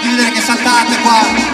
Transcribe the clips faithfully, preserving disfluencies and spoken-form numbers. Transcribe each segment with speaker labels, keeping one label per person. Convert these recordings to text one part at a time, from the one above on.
Speaker 1: farti vedere che saltate qua.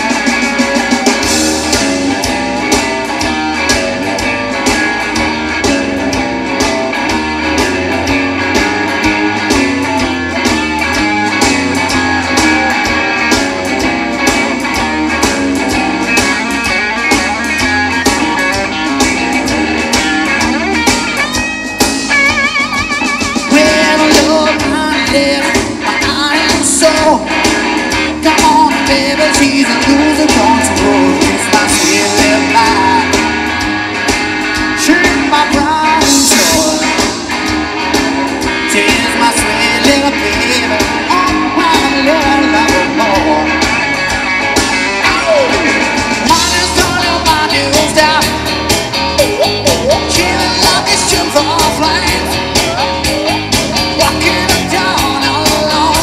Speaker 1: Come on, baby, she's a loser, control. She's my sweet life. She's my pride and soul. She's my sweet little baby. Oh, my little love more. One is calling my new star. She love is too far flying. Walking down alone.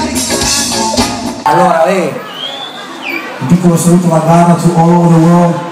Speaker 2: Allora, eh, un piccolo saluto Valdana to all over the world.